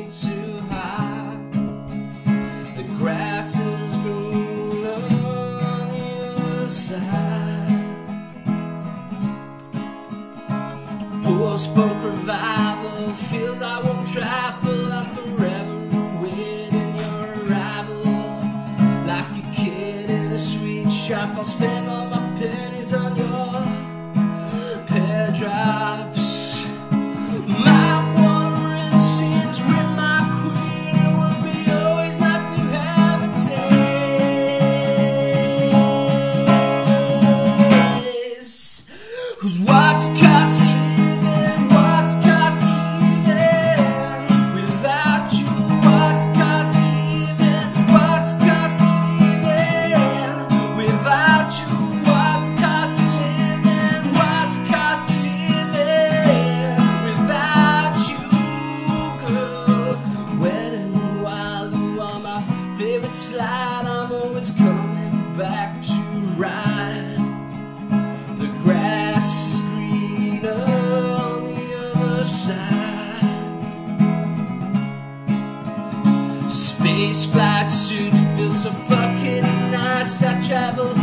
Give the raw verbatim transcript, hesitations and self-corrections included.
too high. The grass is green on the other side. Post-punk revival feels I won't trifle. I'm forever awaiting your arrival. Like a kid in a sweet shop, I'll spend all my pennies on your pear drops. Mouth-watering scenes with my queen. It would be always not to have a taste. Who's what's costing? Favorite slide, I'm always coming back to ride. The grass is greener on the other side. Space flight suit feels so fucking nice. I travel